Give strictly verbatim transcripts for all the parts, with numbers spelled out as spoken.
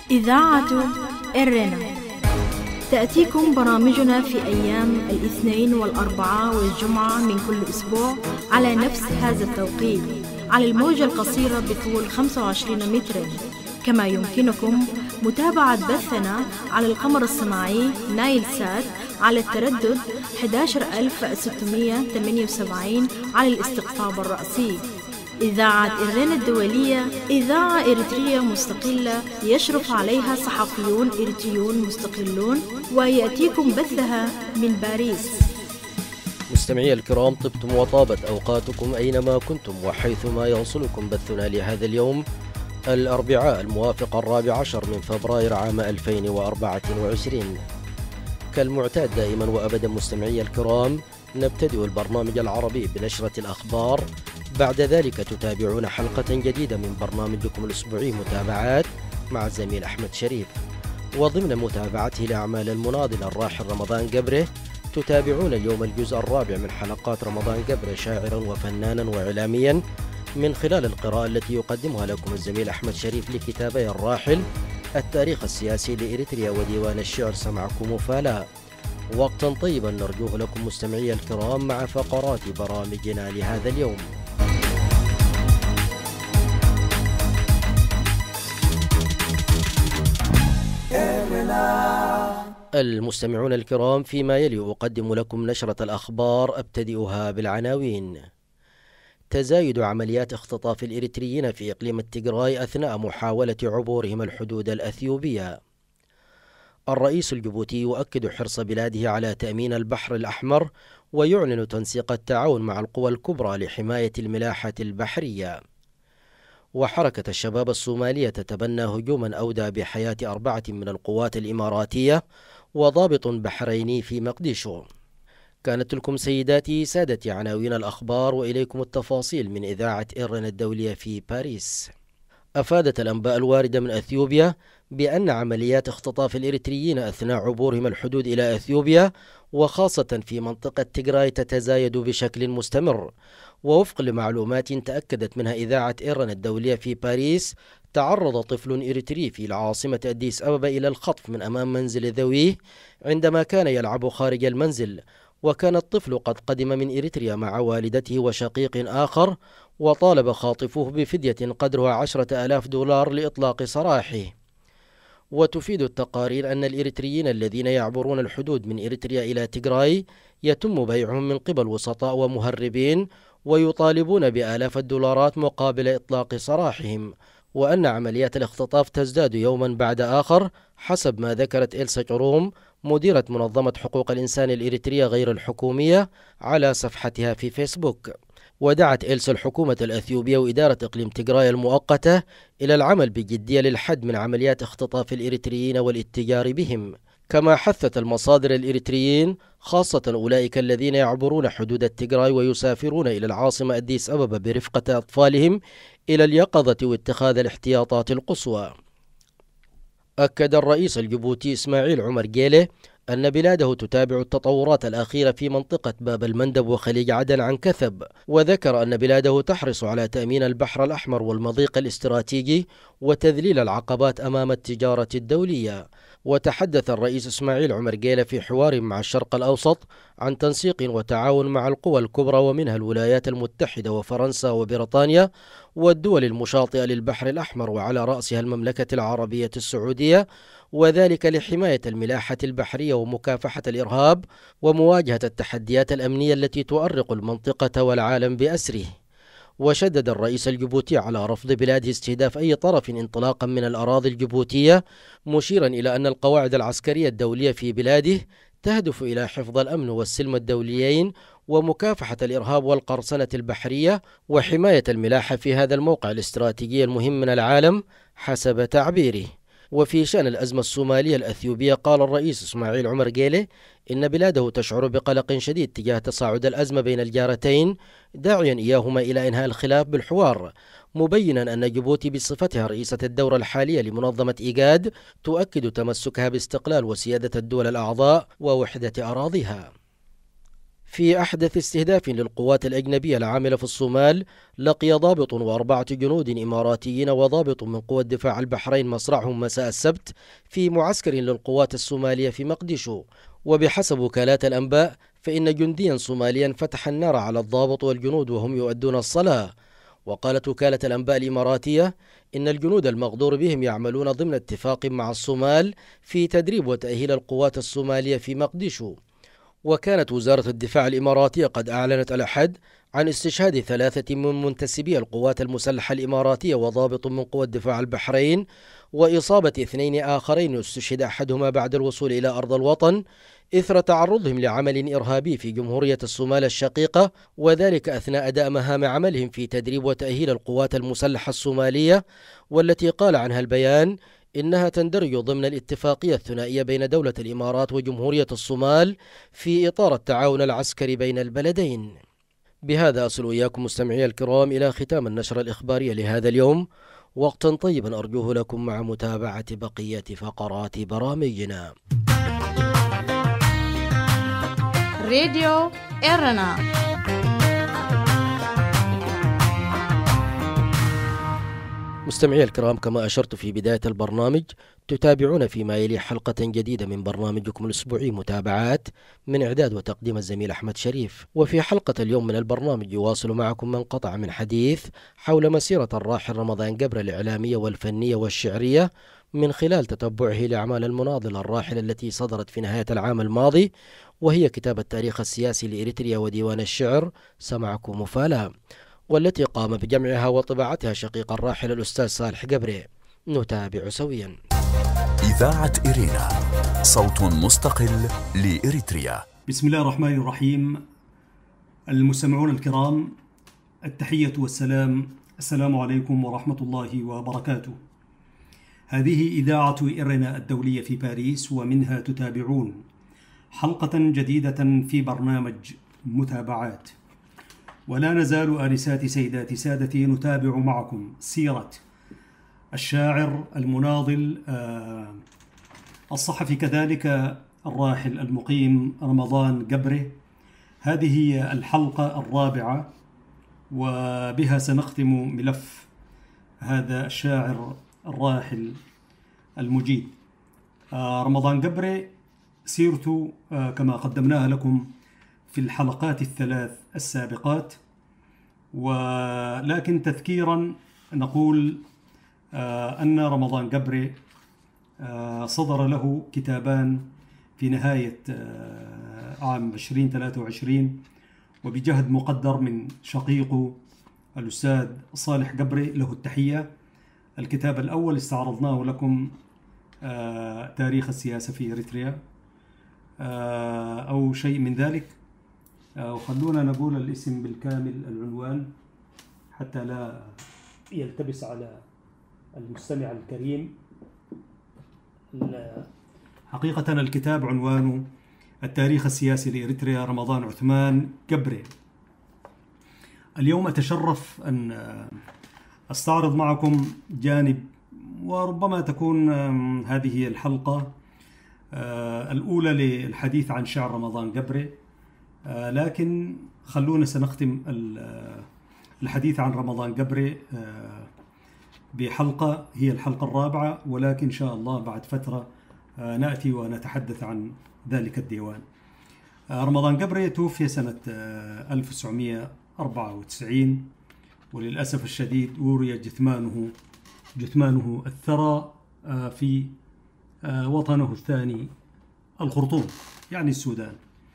إذاعة إرنا تأتيكم برامجنا في أيام الاثنين والأربعاء والجمعة من كل أسبوع على نفس هذا التوقيت على الموجة القصيرة بطول خمسة وعشرين مترا. كما يمكنكم متابعة بثنا على القمر الصناعي نايل سات على التردد أحد عشر ألف وستمائة وثمانية وسبعين على الاستقطاب الرأسي. إذاعة إرنا الدولية إذاعة إريترية مستقلة يشرف عليها صحفيون إريتريون مستقلون، ويأتيكم بثها من باريس. مستمعي الكرام، طبتم وطابت أوقاتكم أينما كنتم وحيثما يوصلكم بثنا لهذا اليوم الأربعاء الموافق الرابع عشر من فبراير عام ألفين وأربعة وعشرين. كالمعتاد دائما وأبدا مستمعي الكرام، نبتدئ البرنامج العربي بنشرة الأخبار، بعد ذلك تتابعون حلقة جديدة من برنامجكم الأسبوعي متابعات مع الزميل أحمد شريف، وضمن متابعته لأعمال المناضل الراحل رمضان قبره تتابعون اليوم الجزء الرابع من حلقات رمضان قبره شاعرا وفنانا وإعلاميا من خلال القراءة التي يقدمها لكم الزميل أحمد شريف لكتابي الراحل التاريخ السياسي لإريتريا وديوان الشعر سمعكم فلا. وقتا طيبا نرجوه لكم مستمعي الكرام مع فقرات برامجنا لهذا اليوم. المستمعون الكرام، فيما يلي أقدم لكم نشرة الأخبار أبتدئها بالعناوين. تزايد عمليات اختطاف الإريتريين في إقليم التيغراي أثناء محاولة عبورهم الحدود الأثيوبية. الرئيس الجيبوتي يؤكد حرص بلاده على تأمين البحر الأحمر ويعلن تنسيق التعاون مع القوى الكبرى لحماية الملاحة البحرية. وحركة الشباب الصومالية تتبنى هجوما أودى بحياة أربعة من القوات الإماراتية وضابط بحريني في مقديشو. كانت لكم سيداتي سادتي عناوين الأخبار، وإليكم التفاصيل من إذاعة إرنا الدولية في باريس. أفادت الأنباء الواردة من أثيوبيا بأن عمليات اختطاف الإريتريين أثناء عبورهم الحدود إلى أثيوبيا وخاصة في منطقة تيغراي تتزايد بشكل مستمر. ووفق لمعلومات تأكدت منها إذاعة إرنا الدولية في باريس، تعرض طفل إريتري في العاصمة أديس أبابا إلى الخطف من أمام منزل ذويه عندما كان يلعب خارج المنزل، وكان الطفل قد قدم من إريتريا مع والدته وشقيق آخر، وطالب خاطفوه بفدية قدرها عشرة آلاف دولار لإطلاق سراحه. وتفيد التقارير أن الإريتريين الذين يعبرون الحدود من إريتريا إلى تيغراي يتم بيعهم من قبل وسطاء ومهربين ويطالبون بآلاف الدولارات مقابل إطلاق سراحهم، وأن عمليات الاختطاف تزداد يوما بعد آخر حسب ما ذكرت إلسا جروم مديرة منظمة حقوق الإنسان الإريترية غير الحكومية على صفحتها في فيسبوك. ودعت إلسا الحكومة الأثيوبية وإدارة إقليم تيغراي المؤقتة إلى العمل بجدية للحد من عمليات اختطاف الإريتريين والاتجار بهم. كما حثت المصادر الإريتريين خاصة أولئك الذين يعبرون حدود التيغراي ويسافرون إلى العاصمة أديس أبابا برفقة أطفالهم إلى اليقظة واتخاذ الاحتياطات القصوى. أكد الرئيس الجيبوتي إسماعيل عمر جيله أن بلاده تتابع التطورات الأخيرة في منطقة باب المندب وخليج عدن عن كثب، وذكر أن بلاده تحرص على تأمين البحر الأحمر والمضيق الاستراتيجي وتذليل العقبات أمام التجارة الدولية. وتحدث الرئيس إسماعيل عمر جيله في حوار مع الشرق الأوسط عن تنسيق وتعاون مع القوى الكبرى ومنها الولايات المتحدة وفرنسا وبريطانيا والدول المشاطئة للبحر الأحمر وعلى رأسها المملكة العربية السعودية، وذلك لحماية الملاحة البحرية ومكافحة الإرهاب ومواجهة التحديات الأمنية التي تؤرق المنطقة والعالم بأسره. وشدد الرئيس الجيبوتي على رفض بلاده استهداف أي طرف انطلاقا من الأراضي الجيبوتية، مشيرا إلى أن القواعد العسكرية الدولية في بلاده تهدف إلى حفظ الأمن والسلم الدوليين ومكافحة الإرهاب والقرصنة البحرية وحماية الملاحة في هذا الموقع الاستراتيجي المهم من العالم حسب تعبيره. وفي شأن الأزمة الصومالية الأثيوبية، قال الرئيس إسماعيل عمر جيله إن بلاده تشعر بقلق شديد تجاه تصاعد الأزمة بين الجارتين، داعيا إياهما إلى إنهاء الخلاف بالحوار، مبينا أن جيبوتي بصفتها رئيسة الدورة الحالية لمنظمة إيجاد تؤكد تمسكها باستقلال وسيادة الدول الأعضاء ووحدة أراضيها. في أحدث استهداف للقوات الأجنبية العاملة في الصومال، لقي ضابط وأربعة جنود إماراتيين وضابط من قوى الدفاع البحرين مصرعهم مساء السبت في معسكر للقوات الصومالية في مقديشو. وبحسب وكالات الأنباء فإن جنديا صوماليا فتح النار على الضابط والجنود وهم يؤدون الصلاة. وقالت وكالة الأنباء الإماراتية إن الجنود المغدور بهم يعملون ضمن اتفاق مع الصومال في تدريب وتأهيل القوات الصومالية في مقديشو. وكانت وزارة الدفاع الإماراتية قد أعلنت الأحد عن استشهاد ثلاثة من منتسبي القوات المسلحة الإماراتية وضابط من قوى الدفاع البحرين، وإصابة اثنين آخرين استشهد أحدهما بعد الوصول إلى أرض الوطن إثر تعرضهم لعمل إرهابي في جمهورية الصومال الشقيقة، وذلك أثناء أداء مهام عملهم في تدريب وتأهيل القوات المسلحة الصومالية، والتي قال عنها البيان إنها تندرج ضمن الاتفاقية الثنائية بين دولة الإمارات وجمهورية الصومال في إطار التعاون العسكري بين البلدين. بهذا أصل إياكم مستمعي الكرام إلى ختام النشرة الإخبارية لهذا اليوم، وقتا طيبا أرجوه لكم مع متابعة بقية فقرات برامجنا. راديو إيرنا. مستمعي الكرام، كما أشرت في بداية البرنامج، تتابعون فيما يلي حلقة جديدة من برنامجكم الأسبوعي متابعات، من إعداد وتقديم الزميل أحمد شريف. وفي حلقة اليوم من البرنامج يواصل معكم من قطع من حديث حول مسيرة الراحل رمضان جبر الإعلامية والفنية والشعرية، من خلال تتبعه لأعمال المناضل الراحلة التي صدرت في نهاية العام الماضي، وهي كتاب التاريخ السياسي لإريتريا وديوان الشعر سمعكم مفالا، والتي قام بجمعها وطباعتها شقيق الراحل الأستاذ صالح جبري. نتابع سويا. إذاعة إيرينا، صوت مستقل لإريتريا. بسم الله الرحمن الرحيم. المستمعون الكرام، التحية والسلام، السلام عليكم ورحمة الله وبركاته. هذه إذاعة إيرينا الدولية في باريس، ومنها تتابعون حلقة جديدة في برنامج متابعات. ولا نزال آنساتي سيداتي سادتي نتابع معكم سيرة الشاعر المناضل الصحفي كذلك الراحل المقيم رمضان جبره. هذه هي الحلقة الرابعة، وبها سنختم ملف هذا الشاعر الراحل المجيد رمضان جبره. سيرته كما قدمناها لكم في الحلقات الثلاث السابقات، ولكن تذكيرا نقول أن رمضان جبره صدر له كتابان في نهاية عام عشرين ثلاثة وعشرين، وبجهد مقدر من شقيقه الأستاذ صالح جبري، له التحية. الكتاب الأول استعرضناه لكم، تاريخ السياسة في إريتريا أو شيء من ذلك، وخلونا نقول الاسم بالكامل، العنوان، حتى لا يلتبس على المستمع الكريم. حقيقة الكتاب عنوانه التاريخ السياسي لإريتريا رمضان عثمان جبري. اليوم أتشرف أن أستعرض معكم جانب، وربما تكون هذه الحلقة الأولى للحديث عن شعر رمضان جبري، لكن خلونا سنختم الحديث عن رمضان جبري بحلقة هي الحلقة الرابعة، ولكن إن شاء الله بعد فترة نأتي ونتحدث عن ذلك الديوان. رمضان جبري توفي سنة ألف وتسعمئة وأربعة وتسعين، وللأسف الشديد وري جثمانه جثمانه الثرى في وطنه الثاني الخرطوم، يعني السودان.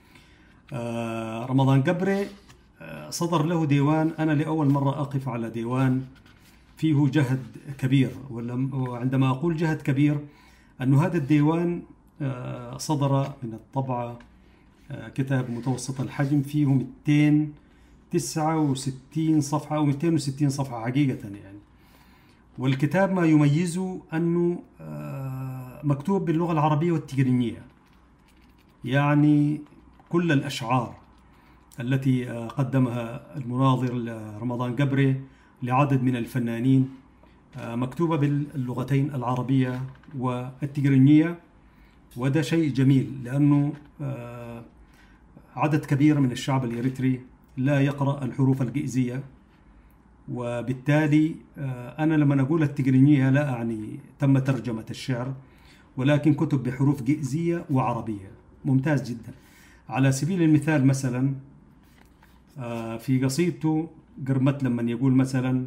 رمضان جبري صدر له ديوان، أنا لأول مرة أقف على ديوان فيه جهد كبير، وعندما أقول جهد كبير أن هذا الديوان صدر من الطبعة كتاب متوسط الحجم، فيه مئتين وتسعة وستين صفحة أو مئتين وستين صفحة حقيقة يعني. والكتاب ما يميزه أنه مكتوب باللغة العربية والتجرينية، يعني كل الأشعار التي قدمها المناظر رمضان جبري لعدد من الفنانين مكتوبة باللغتين العربية والتجرينية، وده شيء جميل، لأنه عدد كبير من الشعب الإريتري لا يقرأ الحروف الجئزية، وبالتالي أنا لما أقول التجرينية لا أعني تم ترجمة الشعر، ولكن كتب بحروف جئزية وعربية. ممتاز جدا. على سبيل المثال مثلا في قصيدته قرمت لما يقول مثلا،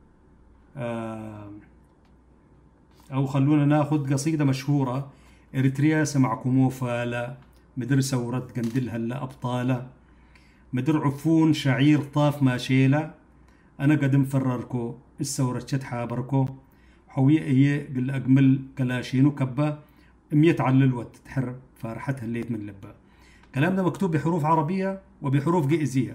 أو خلونا ناخذ قصيدة مشهورة: إريتريا سمعكمو فالا، مدر ثورة قندل هلا أبطالة، مدر عفون شعير طاف ماشيلة، أنا قد مفرركو الثورة شتحا بركو، حوية إيه قل أجمل كلاشينو كبا، مية علل وتتحر فرحتها الليت من لبا. كلام ده مكتوب بحروف عربية وبحروف جئزية،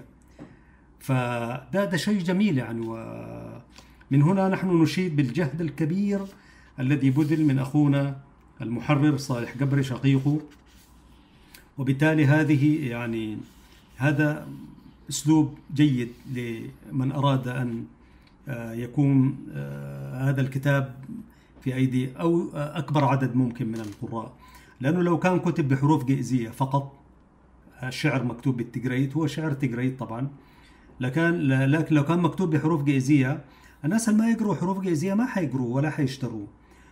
فده ده شيء جميل يعني. ومن هنا نحن نشيد بالجهد الكبير الذي بذل من أخونا المحرر صالح قبري شقيقه، وبالتالي هذه يعني هذا أسلوب جيد لمن أراد أن يكون هذا الكتاب في أيدي أو أكبر عدد ممكن من القراء، لأنه لو كان كتب بحروف جئزية فقط، الشعر مكتوب بالتجريت، هو شعر تجريت طبعا، لكن لكن لو كان مكتوب بحروف جئزية الناس اللي ما يقروا حروف جئزية ما حيقروا ولا حيشتروا،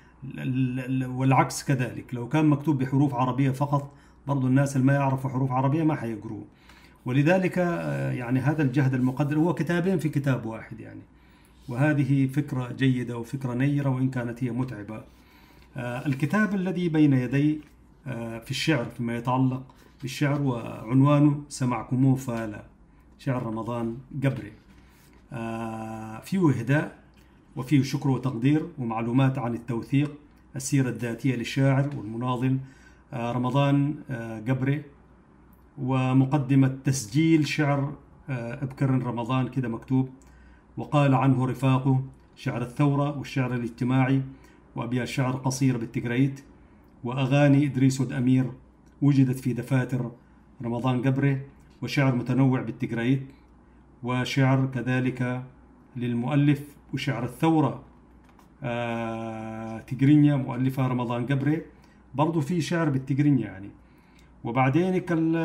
والعكس كذلك. لو كان مكتوب بحروف عربية فقط برضو الناس اللي ما يعرفوا حروف عربية ما حيقروا. ولذلك يعني هذا الجهد المقدر، هو كتابين في كتاب واحد يعني، وهذه فكرة جيدة وفكرة نيرة وإن كانت هي متعبة. الكتاب الذي بين يدي في الشعر فيما يتعلق بالشعر وعنوانه سمعكمو فالا، شعر رمضان قبري. فيه إهداء وفيه شكر وتقدير ومعلومات عن التوثيق، السيرة الذاتية للشاعر والمناضل رمضان قبري، ومقدمة تسجيل شعر ابكر رمضان كده مكتوب، وقال عنه رفاقه شعر الثورة والشعر الاجتماعي، وأبيات شعر قصيرة بالتجريت، وأغاني إدريس ود أمير وجدت في دفاتر رمضان قبري، وشعر متنوع بالتجريت، وشعر كذلك للمؤلف وشعر الثورة آه تجرينيا مؤلفة رمضان قبري، برضو في شعر بالتجرينيا يعني. وبعدين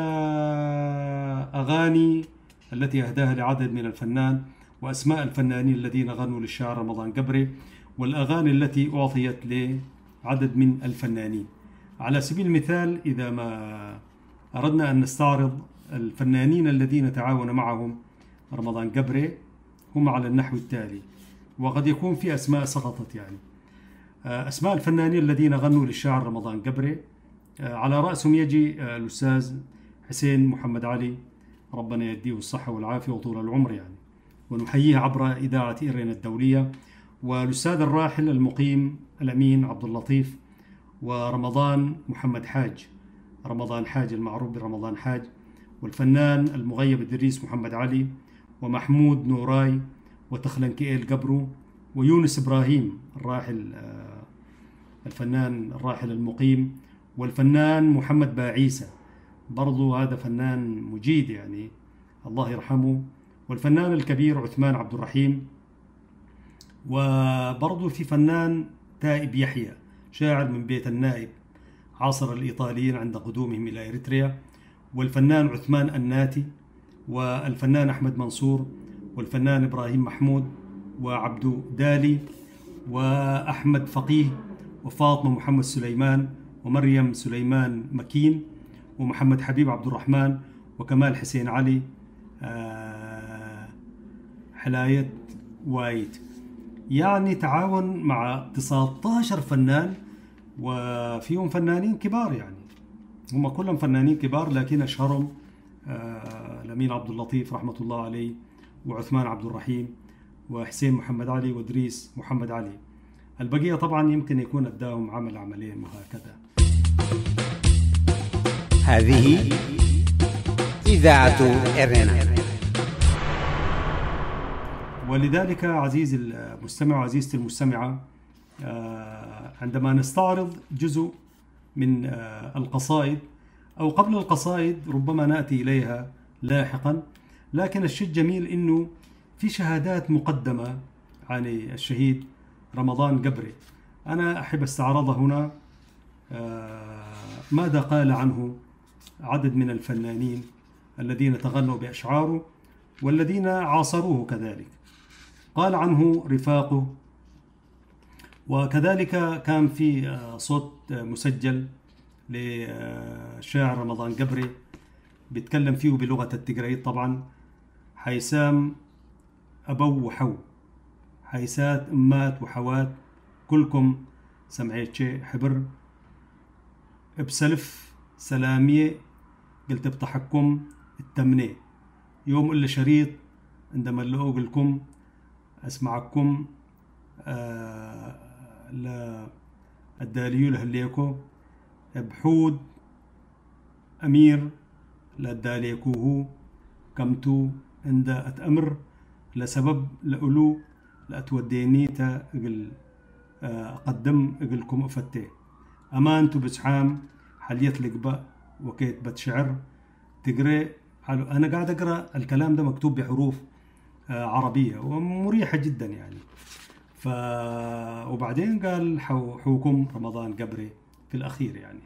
الأغاني التي أهداها لعدد من الفنان وأسماء الفنانين الذين غنوا للشاعر رمضان قبري، والأغاني التي أعطيت لعدد من الفنانين. على سبيل المثال إذا ما أردنا أن نستعرض الفنانين الذين تعاون معهم رمضان قبري هم على النحو التالي، وقد يكون في أسماء سقطت يعني. أسماء الفنانين الذين غنوا للشاعر رمضان قبري على رأسهم يجي الأستاذ حسين محمد علي، ربنا يديه الصحة والعافية وطول العمر يعني، ونحييه عبر إذاعة إيرينا الدولية، والأستاذ الراحل المقيم الأمين عبد اللطيف، ورمضان محمد حاج، رمضان حاج المعروف برمضان حاج، والفنان المغيب إدريس محمد علي، ومحمود نوراي، وتخلنكئيل قبرو، ويونس إبراهيم الراحل الفنان الراحل المقيم، والفنان محمد باعيسى برضو هذا فنان مجيد يعني الله يرحمه، والفنان الكبير عثمان عبد الرحيم، وبرضو في فنان تائب يحيى شاعر من بيت النائب عاصر الإيطاليين عند قدومهم إلى إريتريا، والفنان عثمان الناتي، والفنان أحمد منصور، والفنان إبراهيم محمود، وعبدو دالي، وأحمد فقيه، وفاطمة محمد سليمان، ومريم سليمان مكين، ومحمد حبيب عبد الرحمن، وكمال حسين علي، حلاية وايد. يعني تعاون مع تسعة عشر فنان، وفيهم فنانين كبار يعني، هم كلهم فنانين كبار، لكن أشهرهم الأمين عبد اللطيف رحمة الله عليه، وعثمان عبد الرحيم، وحسين محمد علي، وإدريس محمد علي. البقية طبعا يمكن يكون أداهم عمل عملين وهكذا. هذه إذاعة إيرينا. ولذلك عزيزي المستمع وعزيزتي المستمعة، عندما نستعرض جزء من القصائد أو قبل القصائد ربما نأتي إليها لاحقا، لكن الشيء الجميل إنه في شهادات مقدمة عن الشهيد رمضان قبري. أنا أحب استعرضها هنا ماذا قال عنه عدد من الفنانين الذين تغنوا بأشعاره والذين عاصروه كذلك. قال عنه رفاقه. وكذلك كان في صوت مسجل لشاعر رمضان قبري بيتكلم فيه بلغة التجريت طبعا: حيسام أبو وحو، حيسات أمات وحوات، كلكم سمعيت شيء حبر، بسلف سلامية قلت بتحكم التمني، يوم إلا شريط عندما اللقوا قلكم أسمعكم آه للداليو لهليكو بحود أمير للداليكوهو كمتو عند أتأمر لسبب لأولو لأتوديني تا أقل أقدم أقلكم أفتي أمانتو بسحام حليت لقباء وكيت بتشعر تقرأ. أنا قاعد أقرأ الكلام ده مكتوب بحروف عربية ومريحة جدا يعني. ف وبعدين قال حوكم رمضان قبري في الأخير يعني.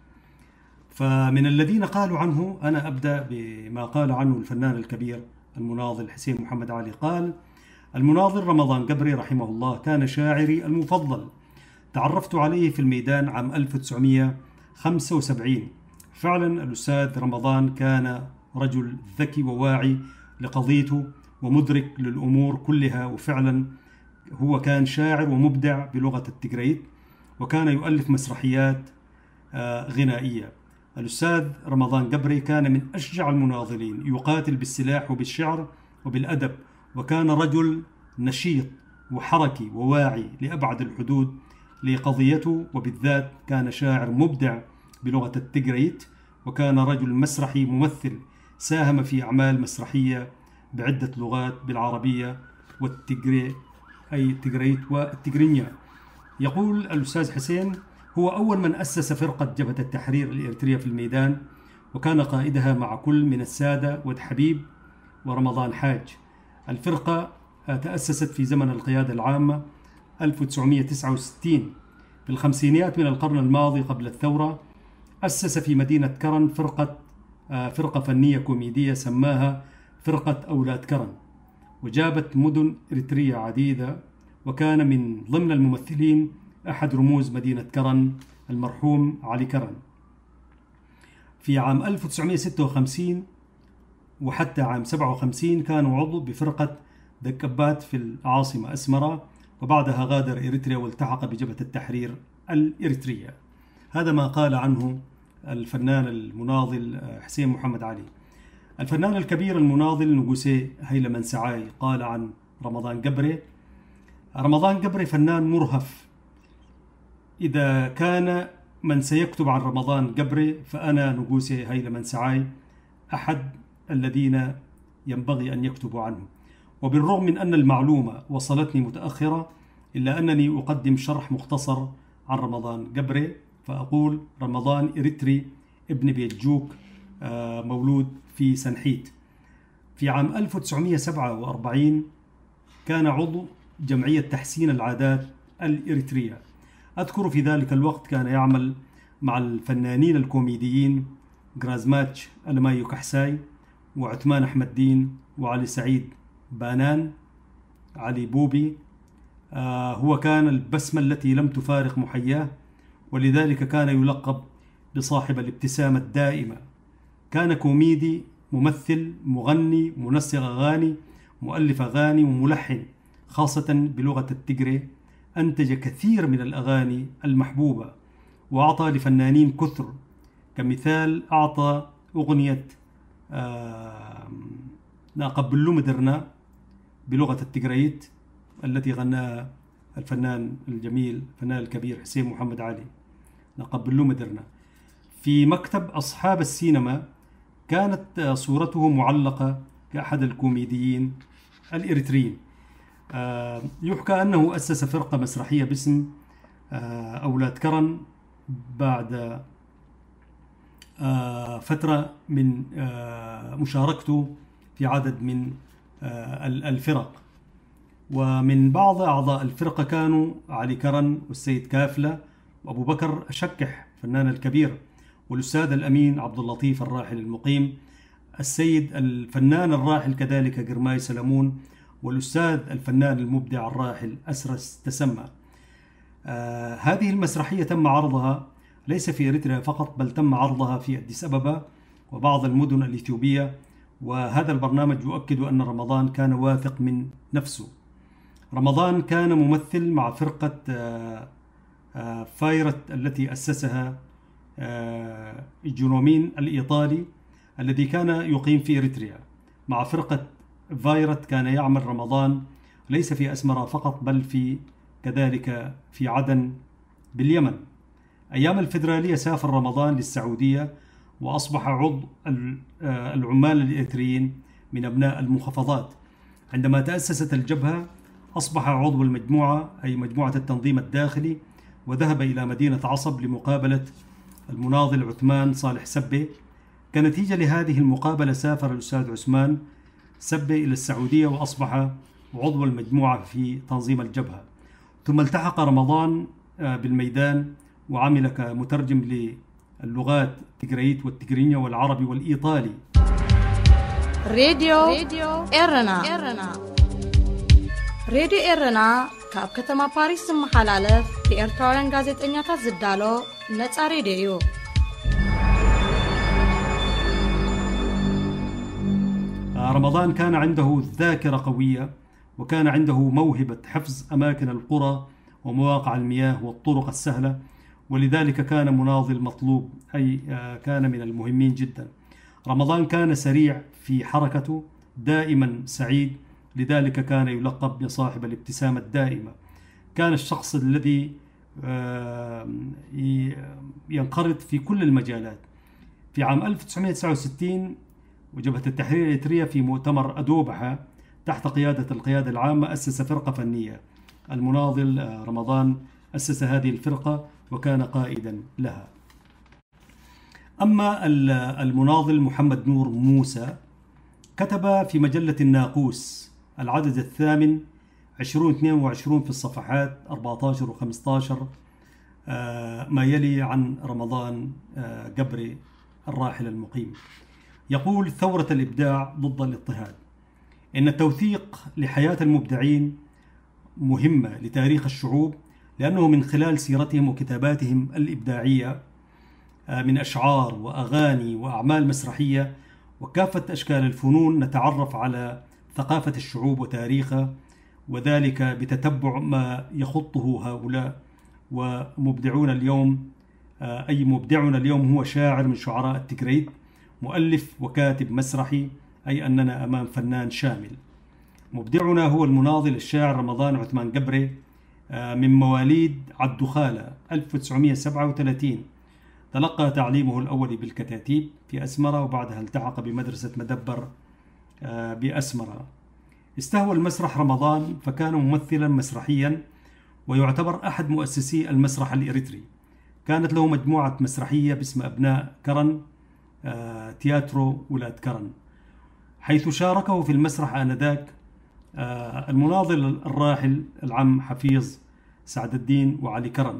فمن الذين قالوا عنه أنا أبدأ بما قال عنه الفنان الكبير المناضل حسين محمد علي. قال: المناضل رمضان قبري رحمه الله كان شاعري المفضل، تعرفت عليه في الميدان عام ألف وتسعمئة وخمسة وسبعين. فعلا الأستاذ رمضان كان رجل ذكي وواعي لقضيته ومدرك للأمور كلها، وفعلا هو كان شاعر ومبدع بلغة التجريت، وكان يؤلف مسرحيات غنائية. الأستاذ رمضان قبري كان من أشجع المناضلين، يقاتل بالسلاح وبالشعر وبالأدب، وكان رجل نشيط وحركي وواعي لأبعد الحدود لقضيته، وبالذات كان شاعر مبدع بلغة التجريت، وكان رجل مسرحي ممثل ساهم في أعمال مسرحية بعدة لغات بالعربية والتجري أي التجريت والتجرينيا. يقول الأستاذ حسين: هو أول من أسس فرقة جبهة التحرير الإريترية في الميدان، وكان قائدها مع كل من السادة ود حبيب ورمضان حاج. الفرقة تأسست في زمن القيادة العامة ألف وتسعمئة وتسعة وستين. في الخمسينيات من القرن الماضي قبل الثورة أسس في مدينة كرن فرقة فرقة فنية كوميدية سماها فرقة أولاد كرن، وجابت مدن إريترية عديدة، وكان من ضمن الممثلين أحد رموز مدينة كرن المرحوم علي كرن. في عام ألف وتسعمئة وستة وخمسين وحتى عام سبعة وخمسين كانوا عضو بفرقة دكبات في العاصمة أسمرة، وبعدها غادر إريتريا والتحق بجبهة التحرير الإريترية. هذا ما قال عنه الفنان المناضل حسين محمد علي. الفنان الكبير المناضل نقوسي هيلا منسعاي قال عن رمضان قبري: رمضان قبري فنان مرهف، إذا كان من سيكتب عن رمضان قبري فأنا نقوسي هيلا منسعاي أحد الذين ينبغي أن يكتبوا عنه. وبالرغم من أن المعلومة وصلتني متأخرة إلا أنني أقدم شرح مختصر عن رمضان قبري، فأقول: رمضان إريتري ابن بيتجوك، مولود في سنحيت. في عام ألف وتسعمئة وسبعة وأربعين كان عضو جمعية تحسين العادات الإريترية. أذكر في ذلك الوقت كان يعمل مع الفنانين الكوميديين غرازماتش ألمايو كحساي وعثمان أحمد دين وعلي سعيد بانان علي بوبي. آه هو كان البسمة التي لم تفارق محياه، ولذلك كان يلقب بصاحب الابتسامة الدائمة. كان كوميدي، ممثل، مغني، منسق أغاني، مؤلف أغاني وملحن خاصة بلغة التجري. أنتج كثير من الأغاني المحبوبة وأعطى لفنانين كثر، كمثال أعطى أغنية آه ناقبلو مدرنا بلغة التجريت التي غناها الفنان الجميل الفنان الكبير حسين محمد علي، ناقبلو مدرنا. في مكتب أصحاب السينما كانت صورته معلقة كأحد الكوميديين الإريتريين. آه يحكى أنه أسس فرقة مسرحية باسم آه أولاد كرن بعد آه فترة من آه مشاركته في عدد من آه الفرق. ومن بعض أعضاء الفرقة كانوا علي كرن والسيد كافلة وأبو بكر الشكح فنان الكبير، والأستاذ الأمين عبد اللطيف الراحل المقيم. السيد الفنان الراحل كذلك قرماي سلمون، والأستاذ الفنان المبدع الراحل أسرس تسمى. آه هذه المسرحية تم عرضها ليس في إريتريا فقط، بل تم عرضها في أديس أبابا وبعض المدن الإثيوبية. وهذا البرنامج يؤكد أن رمضان كان واثق من نفسه. رمضان كان ممثل مع فرقة آه آه فايرت التي أسسها آه جونومين الإيطالي الذي كان يقيم في إريتريا. مع فرقة فايرت كان يعمل رمضان ليس في أسمرة فقط، بل في كذلك في عدن باليمن. أيام الفيدرالية سافر رمضان للسعودية وأصبح عضو العمال الإريتريين من أبناء المحافظات. عندما تأسست الجبهة أصبح عضو المجموعة، أي مجموعة التنظيم الداخلي، وذهب إلى مدينة عصب لمقابلة المناضل عثمان صالح سبة. كنتيجة لهذه المقابلة سافر الأستاذ عثمان سبة إلى السعودية وأصبح عضو المجموعة في تنظيم الجبهة. ثم التحق رمضان بالميدان وعمل كمترجم للغات التجريت والتجرينية والعربي والإيطالي. راديو إرنا راديو إرنا كاب كتما باريس محلالف بإرتوران غازت إنياتا زدالو نتسا راديو. رمضان كان عنده ذاكرة قوية، وكان عنده موهبة حفظ أماكن القرى ومواقع المياه والطرق السهلة، ولذلك كان مناضل مطلوب، أي كان من المهمين جدا. رمضان كان سريع في حركته، دائما سعيد، لذلك كان يلقب بصاحب الابتسامة الدائمة. كان الشخص الذي ينخرط في كل المجالات. في عام ألف وتسعمائة وتسعة وستين وجبهة التحرير الإريترية في مؤتمر أدوبحة تحت قيادة القيادة العامة أسس فرقة فنية. المناضل رمضان أسس هذه الفرقة وكان قائدا لها. أما المناضل محمد نور موسى كتب في مجلة الناقوس العدد الثامن عشرون اثنين وعشرون في الصفحات أربعة عشر وخمسة عشر ما يلي عن رمضان قبري الراحل المقيم. يقول: ثورة الإبداع ضد الاضطهاد. إن التوثيق لحياة المبدعين مهمة لتاريخ الشعوب، لأنه من خلال سيرتهم وكتاباتهم الإبداعية من أشعار وأغاني وأعمال مسرحية وكافة أشكال الفنون نتعرف على ثقافة الشعوب وتاريخها، وذلك بتتبع ما يخطه هؤلاء. ومبدعون اليوم، أي مبدعنا اليوم هو شاعر من شعراء التجريت، مؤلف وكاتب مسرحي، أي أننا أمام فنان شامل. مبدعنا هو المناضل الشاعر رمضان عثمان قبري من مواليد عبدخالة ألف وتسعمائة وسبعة وثلاثين. تلقى تعليمه الأول بالكتاتيب في أسمرة، وبعدها التحق بمدرسة مدبر بأسمرة. استهوى المسرح رمضان فكان ممثلا مسرحيا، ويعتبر أحد مؤسسي المسرح الإريتري. كانت له مجموعة مسرحية باسم أبناء كرن، تياترو ولاد كرن، حيث شاركه في المسرح آنذاك المناضل الراحل العم حفيظ سعد الدين وعلي كرن.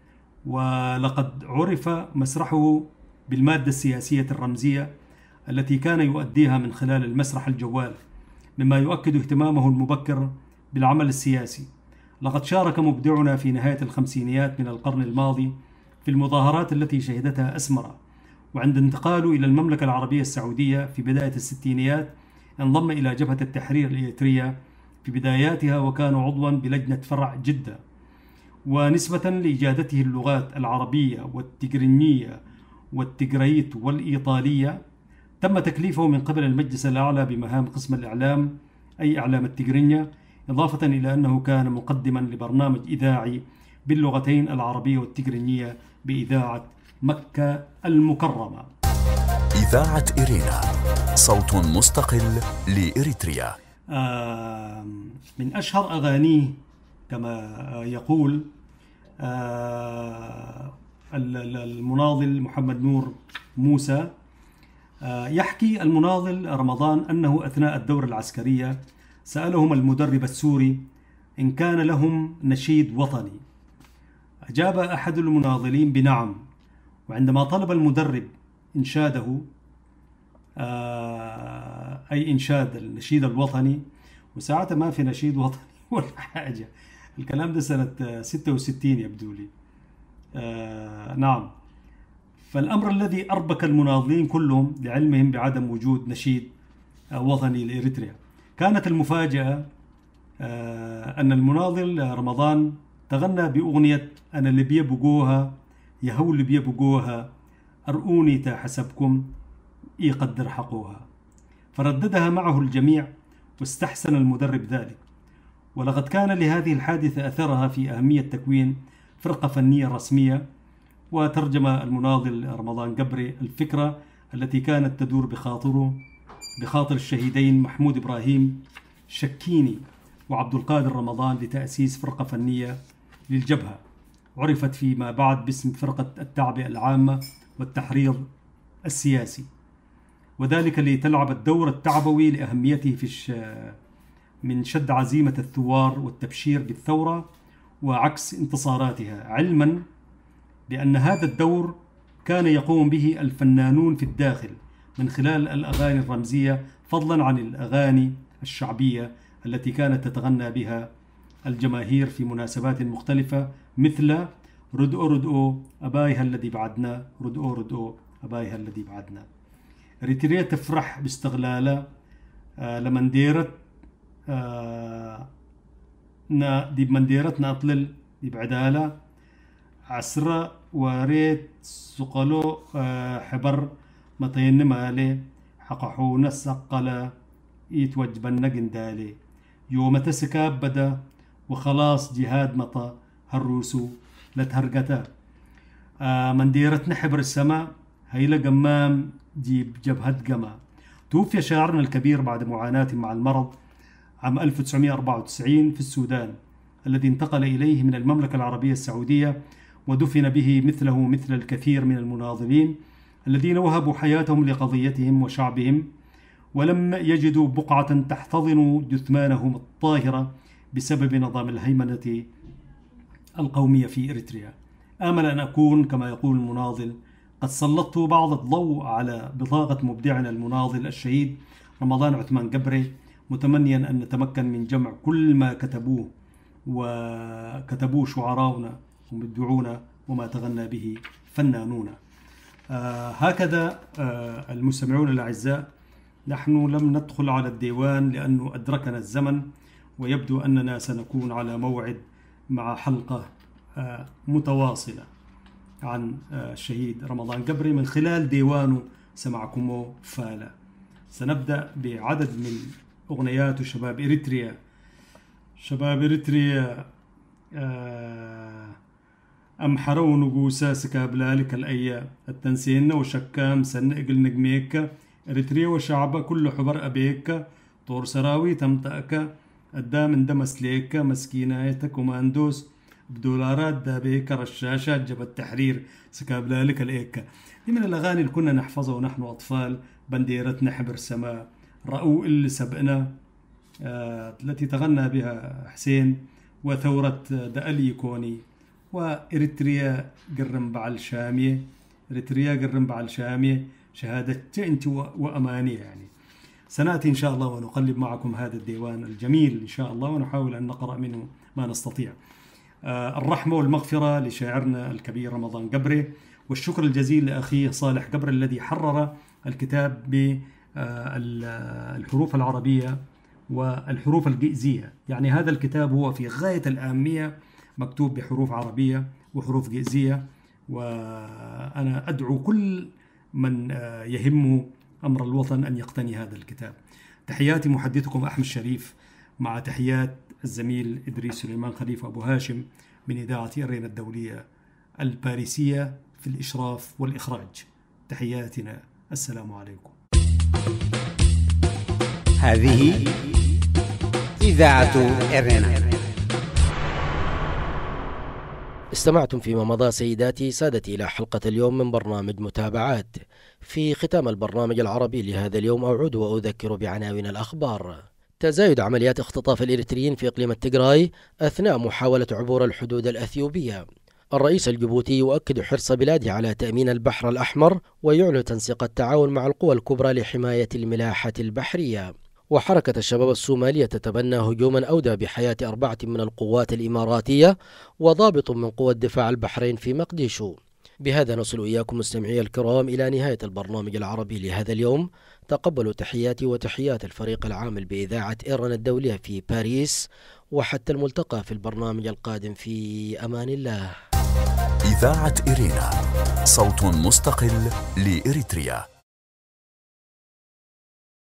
ولقد عرف مسرحه بالمادة السياسية الرمزية التي كان يؤديها من خلال المسرح الجوال، مما يؤكد اهتمامه المبكر بالعمل السياسي. لقد شارك مبدعنا في نهاية الخمسينيات من القرن الماضي في المظاهرات التي شهدتها أسمرة، وعند انتقاله إلى المملكة العربية السعودية في بداية الستينيات انضم إلى جبهة التحرير الإريترية في بداياتها، وكان عضوا بلجنة فرع جدة. ونسبة لإجادته اللغات العربية والتجرينية والتجريت والإيطالية، تم تكليفه من قبل المجلس الأعلى بمهام قسم الإعلام، أي إعلام التجرينية، إضافة إلى أنه كان مقدما لبرنامج إذاعي باللغتين العربية والتجرينية بإذاعة مكة المكرمة. إذاعة إرينا، صوت مستقل لإريتريا. آه من أشهر أغانيه كما يقول آه المناضل محمد نور موسى، آه يحكي المناضل رمضان أنه أثناء الدورة العسكرية سألهم المدرب السوري إن كان لهم نشيد وطني. أجاب أحد المناضلين بنعم، وعندما طلب المدرب إنشاده أي إنشاد النشيد الوطني، وساعتها ما في نشيد وطني ولا حاجة. الكلام ده سنة ستة وستين يبدو لي. آه نعم. فالأمر الذي أربك المناضلين كلهم لعلمهم بعدم وجود نشيد وطني لإريتريا. كانت المفاجأة آه أن المناضل رمضان تغنى بأغنية أنا ليبيا بقوها يهو ليبيا بقوها أرؤوني تا حسبكم يقدر حقوها، فرددها معه الجميع واستحسن المدرب ذلك. ولقد كان لهذه الحادثة أثرها في أهمية تكوين فرقة فنية رسمية. وترجم المناضل رمضان قبري الفكرة التي كانت تدور بخاطره بخاطر الشهيدين محمود إبراهيم شكيني وعبد القادر رمضان لتأسيس فرقة فنية للجبهة، عرفت فيما بعد باسم فرقة التعبئة العامة والتحريض السياسي، وذلك لتلعب الدور التعبوي لأهميته في الش... من شد عزيمة الثوار والتبشير بالثورة وعكس انتصاراتها، علما بأن هذا الدور كان يقوم به الفنانون في الداخل من خلال الأغاني الرمزية، فضلا عن الأغاني الشعبية التي كانت تتغنى بها الجماهير في مناسبات مختلفة، مثل ردؤ ردؤ أبايها الذي بعدنا، ردؤ ردؤ أبايها الذي بعدنا. إريتريا تفرح باستغلالها آه لمن ديرت آه نا دي من ديرت ناطلل دي بعدالة عسرة وريت سقلو آه حبر مطين مالي حقحون السقلة يتوجبن قندالي يوم تسكاب بدا وخلاص جهاد مطا هالروسو لتهرقتا آه من ديرت نحبر السماء هيلا قمام جيب جبهة قما. توفي شاعرنا الكبير بعد معاناة مع المرض عام ألف وتسعمائة وأربعة وتسعين في السودان، الذي انتقل إليه من المملكة العربية السعودية، ودفن به مثله مثل الكثير من المناضلين الذين وهبوا حياتهم لقضيتهم وشعبهم، ولم يجدوا بقعة تحتضن جثمانهم الطاهرة بسبب نظام الهيمنة القومية في إريتريا. آمل أن أكون كما يقول المناضل قد سلطت بعض الضوء على بطاقة مبدعنا المناضل الشهيد رمضان عثمان قبري، متمنيا أن نتمكن من جمع كل ما كتبوه وكتبوه شعراؤنا ومبدعونا وما تغنى به فنانونا. آه هكذا آه المستمعون الأعزاء، نحن لم ندخل على الديوان لأنه أدركنا الزمن، ويبدو أننا سنكون على موعد مع حلقة آه متواصلة عن آه الشهيد رمضان قبري من خلال ديوانه سمعكمو فالا. سنبدأ بعدد من أغنيات شباب إريتريا. شباب إريتريا آه أمحروا نقوسا سكابلالك الأيام التنسينا وشكام سن إقل نقميكا إريتريا وشعبا كل حبر أبيكا طور سراوي تمتأكا قدام اندمس ليكا مسكينايتا كوماندوس بدولارات دابيكا رشاشات جبت التحرير سكابلالك الأيكا. دي من الأغاني اللي كنا نحفظها ونحن أطفال. بنديرتنا حبر سماء، رأوا اللي سبقنا آه التي تغنى بها حسين، وثورة دألي كوني، وإريتريا قرم بعل شامية، إريتريا قرم بعل شامية شهادة أنت وأمانية. يعني سنأتي إن شاء الله ونقلب معكم هذا الديوان الجميل إن شاء الله، ونحاول أن نقرأ منه ما نستطيع. آه الرحمة والمغفرة لشاعرنا الكبير رمضان قبري، والشكر الجزيل لأخيه صالح قبري الذي حرر الكتاب بالحروف العربية والحروف الجئزية. يعني هذا الكتاب هو في غاية الأهمية، مكتوب بحروف عربية وحروف جئزية، وأنا أدعو كل من يهمه أمر الوطن أن يقتني هذا الكتاب. تحياتي محدثكم أحمد شريف، مع تحيات الزميل إدريس سليمان خليفة أبو هاشم من إذاعة إرينا الدولية الباريسية في الإشراف والإخراج. تحياتنا، السلام عليكم. هذه إذاعة إرينا. استمعتم فيما مضى سيداتي سادتي إلى حلقة اليوم من برنامج متابعات. في ختام البرنامج العربي لهذا اليوم أعود وأذكر بعناوين الأخبار. تزايد عمليات اختطاف الإريتريين في إقليم التيغراي أثناء محاولة عبور الحدود الأثيوبية. الرئيس الجيبوتي يؤكد حرص بلاده على تأمين البحر الأحمر ويعلن تنسيق التعاون مع القوى الكبرى لحماية الملاحة البحرية. وحركة الشباب الصومالية تتبنى هجوما أودى بحياة أربعة من القوات الإماراتية وضابط من قوى الدفاع البحرين في مقديشو. بهذا نصل إياكم مستمعي الكرام إلى نهاية البرنامج العربي لهذا اليوم. تقبلوا تحياتي وتحيات الفريق العامل بإذاعة إيرنا الدولية في باريس، وحتى الملتقى في البرنامج القادم في أمان الله. إذاعة إيرنا، صوت مستقل لإريتريا.